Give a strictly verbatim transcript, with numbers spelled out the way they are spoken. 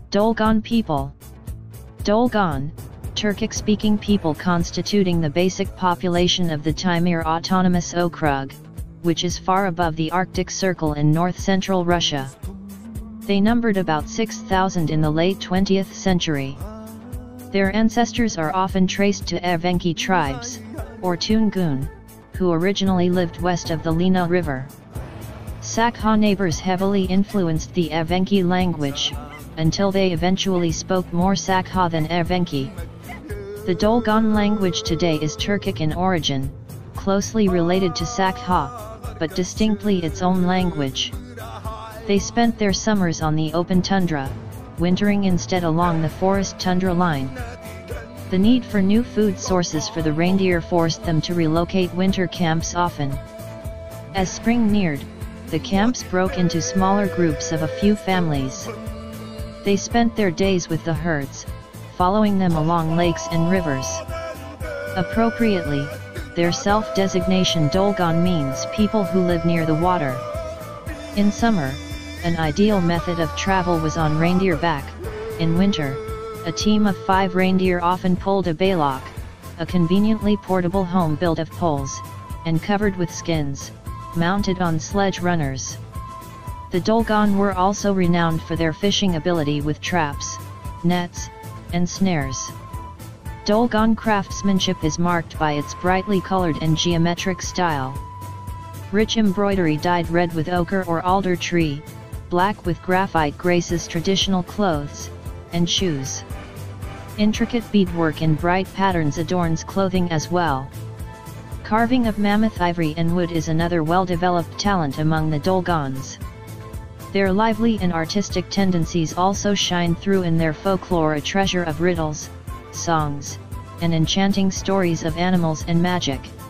Dolgan people. Dolgan, Turkic-speaking people constituting the basic population of the Taymyr Autonomous Okrug, which is far above the Arctic Circle in north-central Russia. They numbered about six thousand in the late twentieth century. Their ancestors are often traced to Evenki tribes, or Tungun, who originally lived west of the Lena River. Sakha neighbors heavily influenced the Evenki language, until they eventually spoke more Sakha than Evenki. The Dolgan language today is Turkic in origin, closely related to Sakha, but distinctly its own language. They spent their summers on the open tundra, wintering instead along the forest tundra line. The need for new food sources for the reindeer forced them to relocate winter camps often. As spring neared, the camps broke into smaller groups of a few families. They spent their days with the herds, following them along lakes and rivers. Appropriately, their self-designation Dolgan means people who live near the water. In summer, an ideal method of travel was on reindeer back. In winter, a team of five reindeer often pulled a baylok, a conveniently portable home built of poles, and covered with skins, mounted on sledge runners. The Dolgan were also renowned for their fishing ability with traps, nets, and snares. Dolgan craftsmanship is marked by its brightly colored and geometric style. Rich embroidery dyed red with ochre or alder tree, black with graphite graces traditional clothes and shoes. Intricate beadwork in bright patterns adorns clothing as well. Carving of mammoth ivory and wood is another well-developed talent among the Dolgans. Their lively and artistic tendencies also shine through in their folklore, a treasure of riddles, songs, and enchanting stories of animals and magic.